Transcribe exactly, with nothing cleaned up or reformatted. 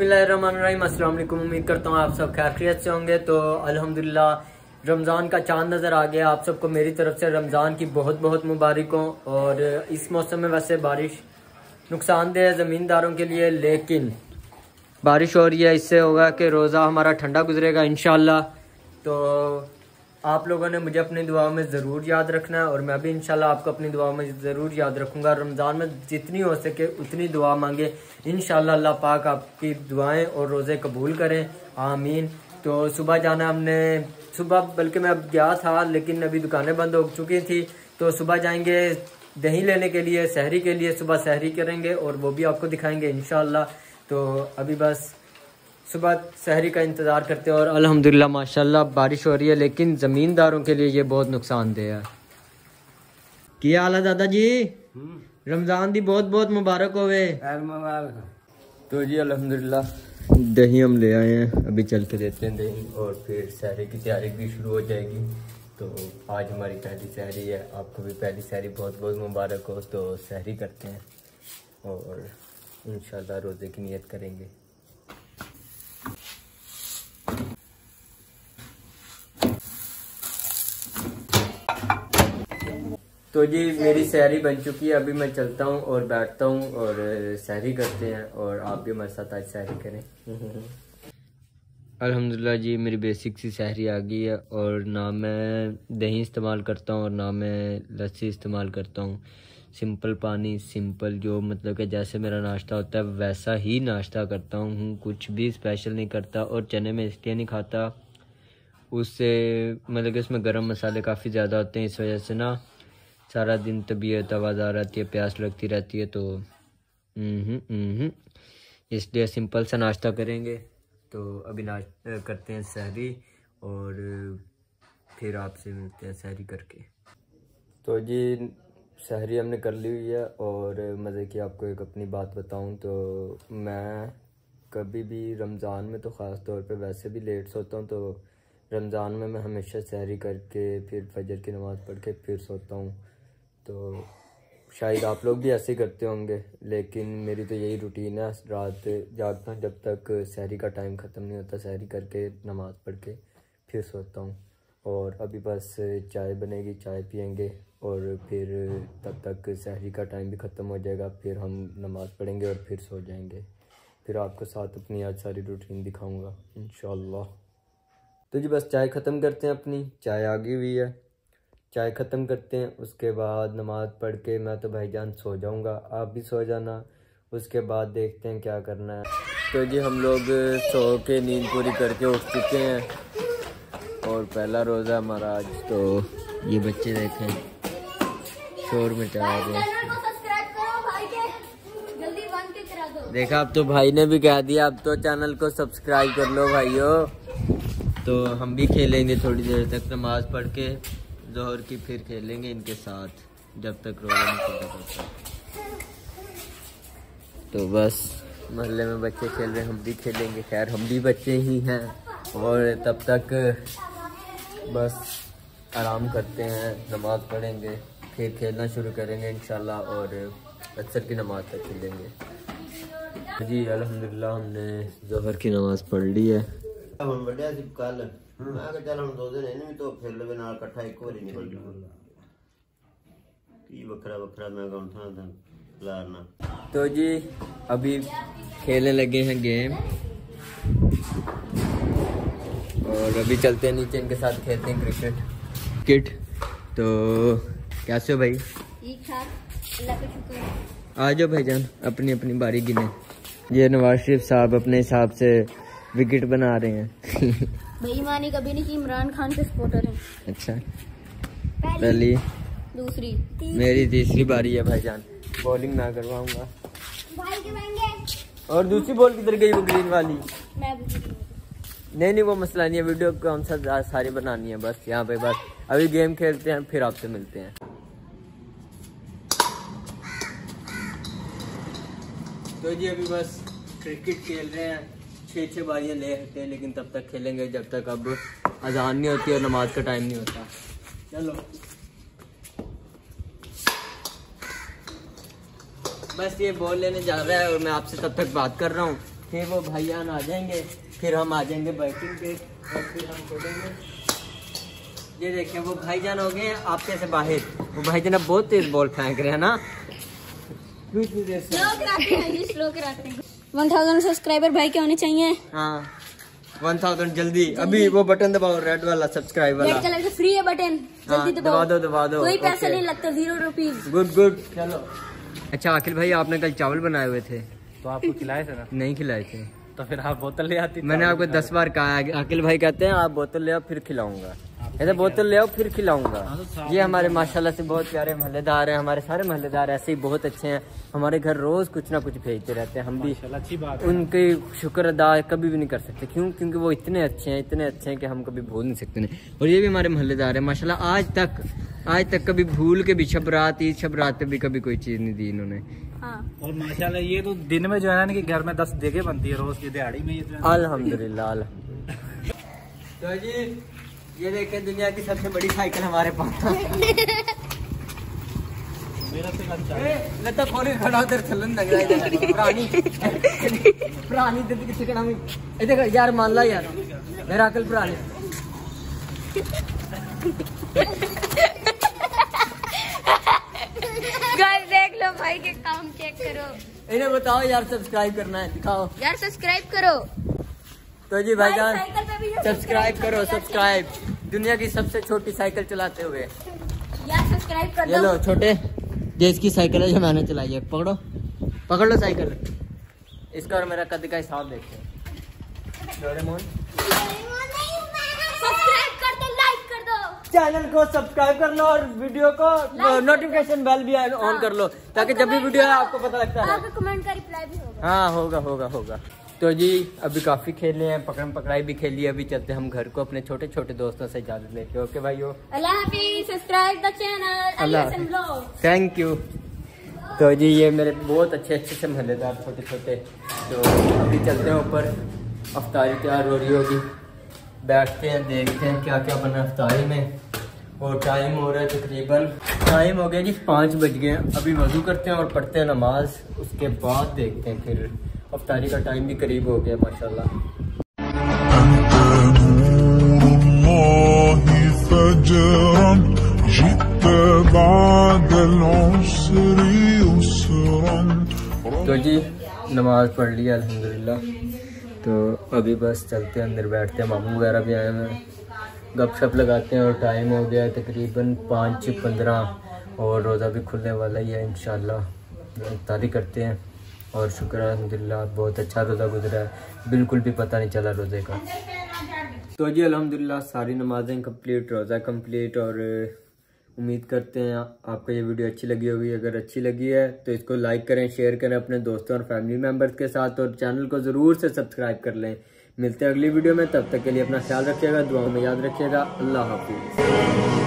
बिस्मिल्लाहिर्रहमानिर्रहीम। अस्सलाम वालेकुम। उम्मीद करता हूँ आप सब खैरियत से होंगे। तो अल्हम्दुलिल्लाह रमज़ान का चांद नज़र आ गया। आप सबको मेरी तरफ से रमज़ान की बहुत बहुत मुबारक हो। और इस मौसम में वैसे बारिश नुकसानदेह है ज़मींदारों के लिए, लेकिन बारिश हो रही है, इससे होगा कि रोज़ा हमारा ठंडा गुजरेगा इंशाल्लाह। तो आप लोगों ने मुझे अपनी दुआओं में ज़रूर याद रखना है और मैं भी इंशाल्लाह आपको अपनी दुआओं में ज़रूर याद रखूँगा। रमज़ान में जितनी हो सके उतनी दुआ मांगे, इंशाल्लाह अल्लाह पाक आपकी दुआएं और रोज़े कबूल करें, आमीन। तो सुबह जाना हमने, सुबह बल्कि मैं अब गया था लेकिन अभी दुकानें बंद हो चुकी थी। तो सुबह जाएंगे दही लेने के लिए, सहरी के लिए, सुबह सहरी करेंगे और वो भी आपको दिखाएंगे इंशाल्लाह। तो अभी बस सुबह सहरी का इंतज़ार करते हैं और अल्हम्दुलिल्लाह माशाल्लाह बारिश हो रही है, लेकिन ज़मींदारों के लिए ये बहुत नुकसानदेह है। क्या हाल है दादाजी? रमज़ान दी बहुत बहुत मुबारक होवे। तो जी अल्हम्दुलिल्लाह दही हम ले आए हैं, अभी चल के देते हैं दही और फिर सहरी की तैयारी भी शुरू हो जाएगी। तो आज हमारी पहली सहरी है, आपको भी पहली सहरी बहुत बहुत मुबारक हो। तो सहरी करते हैं और इंशाल्लाह रोज़े की नियत करेंगे। तो जी मेरी सहरी बन चुकी है, अभी मैं चलता हूँ और बैठता हूँ और सहरी करते हैं और आप भी हमारे साथ आज सहरी करें। अल्हम्दुलिल्लाह जी मेरी बेसिक सी सहरी आ गई है और ना मैं दही इस्तेमाल करता हूँ और ना मैं लस्सी इस्तेमाल करता हूँ। सिंपल पानी, सिंपल जो मतलब कि जैसे मेरा नाश्ता होता है वैसा ही नाश्ता करता हूँ, कुछ भी स्पेशल नहीं करता। और चने में इसलिए नहीं खाता, उससे मतलब कि उसमें गरम मसाले काफ़ी ज़्यादा होते हैं, इस वजह से ना सारा दिन तबीयत आवाज़ रहती है, प्यास लगती रहती है। तो इसलिए सिंपल सा नाश्ता करेंगे। तो अभी नाश्ता करते हैं सहरी और फिर आपसे मिलते हैं सहरी करके। तो जी सहरी हमने कर ली हुई है और मज़े की आपको एक अपनी बात बताऊं तो मैं कभी भी रमज़ान में तो ख़ास तौर पे वैसे भी लेट सोता हूं। तो रमज़ान में मैं हमेशा सहरी करके फिर फजर की नमाज़ पढ़ के फिर सोता हूं। तो शायद आप लोग भी ऐसे ही करते होंगे, लेकिन मेरी तो यही रूटीन है, रात जागता हूँ जब तक सहरी का टाइम ख़त्म नहीं होता, सहरी करके नमाज़ पढ़ के फिर सोता हूँ। और अभी बस चाय बनेगी, चाय पियेंगे और फिर तब तक सहरी का टाइम भी ख़त्म हो जाएगा, फिर हम नमाज़ पढ़ेंगे और फिर सो जाएंगे। फिर आपको साथ अपनी आज सारी रूटीन दिखाऊंगा इंशाल्लाह। तो जी बस चाय ख़त्म करते हैं, अपनी चाय आ गई हुई है, चाय ख़त्म करते हैं। उसके बाद नमाज़ पढ़ के मैं तो भाईजान सो जाऊंगा, आप भी सो जाना। उसके बाद देखते हैं क्या करना है। तो जी हम लोग सो के नींद पूरी करके उठ चुके हैं और पहला रोज़ा हमारा आज। तो ये बच्चे देखें शोर मचा रहे हैं। देखा अब तो भाई ने भी कह दिया, अब तो चैनल को सब्सक्राइब कर लो भाइयों। तो हम भी खेलेंगे थोड़ी देर तक नमाज पढ़ के जोहर की, फिर खेलेंगे इनके साथ जब तक रोज़ा नहीं खत्म होता। तो बस मोहल्ले में बच्चे खेल रहे हैं, हम भी खेलेंगे। खैर हम भी बच्चे ही हैं और तब तक बस आराम करते हैं, नमाज पढ़ेंगे, फिर खेलना शुरू करेंगे इंशाल्लाह और असर की नमाज तक खेलेंगे। जी अल्हम्दुलिल्लाह हमने जोहर की नमाज पढ़ ली है। ਹੁਣ ਵੱਡਿਆ ਸੀ ਕੱਲ ਮੈਂ ਕਿਹਾ ਚੱਲ ਹੁਣ ਦੋ ਦਿਨ ਇਹਨੂੰ ਵੀ ਧੋ ਫਿਰ ਲਵੇ ਨਾਲ ਇਕੱਠਾ ਇੱਕ ਵਾਰੀ ਨਿਕਲ ਜੂਗਾ ਕੀ ਵੱਖਰਾ ਵੱਖਰਾ ਮੈਂ ਕਹਾਂ ਥਾਂ ਥਾਂ ਲਾਰਨਾ। तो जी अभी खेलने लगे हैं गेम और अभी चलते हैं नीचे, इनके साथ खेलते हैं क्रिकेट किट। तो कैसे हो भाई? आ जाओ भाईजान, अपनी अपनी बारी गिने। ये नवाज शरीफ साहब अपने हिसाब से विकेट बना रहे हैं। बेईमानी कभी नहीं की, इमरान खान के सपोर्टर हैं। अच्छा पहली दूसरी मेरी तीसरी बारी है भाईजान, बॉलिंग मैं करवाऊंगा। भाई के बनेंगे। और दूसरी बॉल किधर गई वो ग्रीन वाली? मैं भी नहीं नहीं वो मसला नहीं है, वीडियो कौन सा सारी बनानी है बस यहाँ पे। बस अभी गेम खेलते हैं फिर आपसे मिलते हैं। तो जी अभी बस क्रिकेट खेल रहे हैं, छः छः बारियाँ ले सकते हैं, लेकिन तब तक खेलेंगे जब तक अब अजान नहीं होती और नमाज का टाइम नहीं होता। चलो बस ये बॉल लेने जा रहा है और मैं आपसे तब तक बात कर रहा हूँ फिर वो भाईजान आ जाएंगे, फिर हम आ जाएंगे बैटिंग पे और फिर हम खोलेंगे। ये देखिए वो भाईजान हो गए आपके से बाहर। वो भाईजान अब बहुत तेज बॉल फेंक रहे हैं ना। वन थाउजेंड सब्सक्राइबर भाई के होने चाहिए। हाँ वन थाउजेंड जल्दी, अभी वो बटन दबाओ रेड वाला सब्सक्राइब वाला, रेड कलर का फ्री है बटन, जल्दी हाँ, दबा दो दबा दो, कोई पैसा ओके। नहीं लगता, जीरो रुपीज। गुड गुड चलो। अच्छा अखिल भाई आपने कल चावल बनाए हुए थे तो आपको खिलाए थे ना? नहीं खिलाए थे तो फिर आप बोतल ले आती। मैंने आपको दस बार कहा है। अखिल भाई कहते हैं आप बोतल ले आओ फिर खिलाऊंगा, ऐसे बोतल ले आओ फिर खिलाऊंगा। ये हमारे माशाल्लाह से बहुत प्यारे महल्लेदार हैं, हमारे सारे महल्लेदार ऐसे ही बहुत अच्छे हैं। हमारे घर रोज कुछ ना कुछ भेजते रहते हैं, हम भी अच्छी बात है। उनके शुक्र अदा कभी भी नहीं कर सकते। क्यों? क्योंकि वो इतने अच्छे हैं, इतने अच्छे हैं कि हम कभी भूल नहीं सकते नहीं। और ये भी हमारे महल्लेदार हैं माशाल्लाह। आज तक आज तक कभी भूल के भी शबरात ईद शबरात पे भी कभी कोई चीज नहीं दी इन्होंने। हाँ। और माशाल्लाह ये तो दिन में जो है ना कि घर में दस जगह बनती है रोज की दिहाड़ी में, ये जो है ना। अल्हम्दुलिल्लाह अल्हम्दुलिल्लाह। तो जी ये देखें दुनिया की सबसे बड़ी साइकिल हमारे पास। मेरा से अच्छा लता खोले खड़ा उधर चलन लग रहा है पुरानी पुरानी दिल की चिकन हम इधर यार मान ला यार मेरा अकल पुरानी। गाइस देख लो भाई के काम चेक करो। इन्हें बताओ यार सब्सक्राइब करना है, दिखाओ यार सब्सक्राइब करो। तो जी भाईजान साइकिल पे भी सब्सक्राइब करो, सब्सक्राइब दुनिया की सबसे छोटी साइकिल चलाते हुए। यार सब्सक्राइब कर ये दो। लो छोटे ये इसकी साइकिल है जो मैंने चलाई है। पकड़ो पकड़ लो साइकिल। इसका और मेरा कद का हिसाब देखते हैं। डोरेमोन सब्सक्राइब कर दो, लाइक कर दो। चैनल को सब्सक्राइब कर लो और वीडियो को नोटिफिकेशन बेल भी ऑन कर लो ताकि जब भी वीडियो है आपको पता लगता है। आपका कमेंट का रिप्लाई भी होगा। हाँ होगा होगा होगा। तो जी अभी काफी खेले हैं, पकड़म पकड़ाई भी खेली है। अभी चलते हैं हम घर को अपने छोटे छोटे दोस्तों से इजाजत लेके। ओके भाइयों, अल्लाह हाफिज़। सब्सक्राइब द चैनल अल्लाह अली ब्लॉग। Thank you. तो जी ये मेरे बहुत अच्छे अच्छे से महल्लेदार छोटे छोटे। तो अभी चलते हैं ऊपर, अफ्तारी तैयार हो रही होगी, बैठते हैं देखते हैं क्या क्या बना अफ्तारी में। और टाइम हो रहा है तकरीबन टाइम हो गया जी पाँच बज गए। अभी वज़ू करते हैं और पढ़ते हैं नमाज, उसके बाद देखते हैं फिर अफ्तारी का टाइम भी करीब हो गया माशाल्लाह। तो जी नमाज पढ़ लिया अल्हम्दुलिल्लाह। तो अभी बस चलते हैं अंदर, बैठते हैं, मामू वगैरह भी आए हुए हैं, गपशप लगाते हैं। और टाइम हो गया है तकरीबन पाँच पंद्रह और रोज़ा भी खुलने वाला ही है इंशाल्लाह। इफ्तारी करते हैं और शुक्र अल्हम्दुलिल्लाह बहुत अच्छा रोज़ा गुजरा है, बिल्कुल भी पता नहीं चला रोज़े का। तो जी अल्हम्दुलिल्लाह सारी नमाजें कंप्लीट, रोज़ा कंप्लीट। और उम्मीद करते हैं आपको ये वीडियो अच्छी लगी होगी। अगर अच्छी लगी है तो इसको लाइक करें, शेयर करें अपने दोस्तों और फैमिली मेम्बर्स के साथ, और चैनल को ज़रूर से सब्सक्राइब कर लें। मिलते हैं अगली वीडियो में, तब तक के लिए अपना ख्याल रखिएगा, दुआओं में याद रखिएगा। अल्लाह हाफिज़।